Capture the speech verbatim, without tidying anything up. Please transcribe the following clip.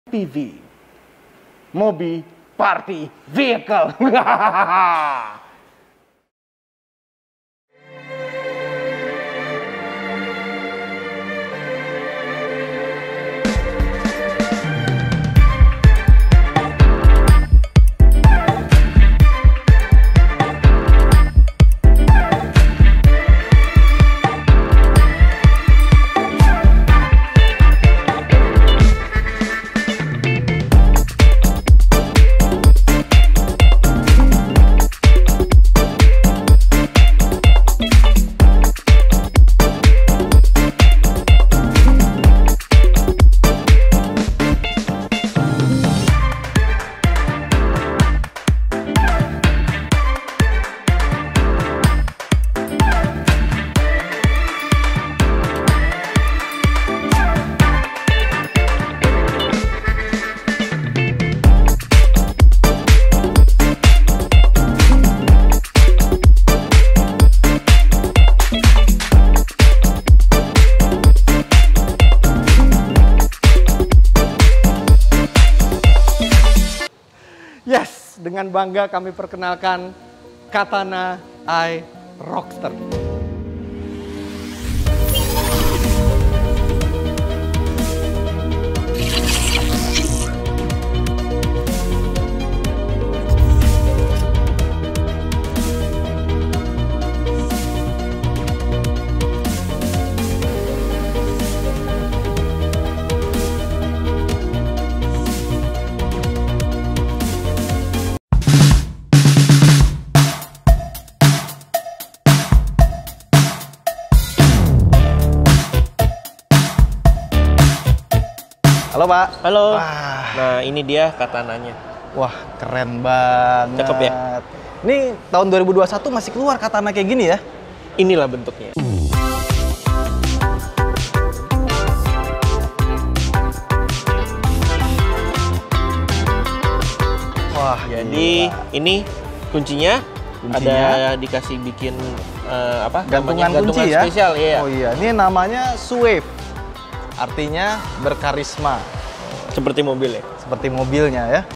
P V, Mobi Party Vehicle. Yes, dengan bangga kami perkenalkan Katana I Rockster. Halo Pak. Halo. Wah. Nah ini dia katananya. Wah keren banget. Cakep ya? Ini tahun dua ribu dua puluh satu masih keluar katana kayak gini ya? Inilah bentuknya. Wah Jadi gila. ini kuncinya, Kuncinya. ada dikasih bikin uh, apa? Gantungan, namanya, gantungan kunci ya? spesial ya. Oh iya, ini namanya Suave. Artinya berkarisma. Seperti mobil ya. Seperti mobilnya ya.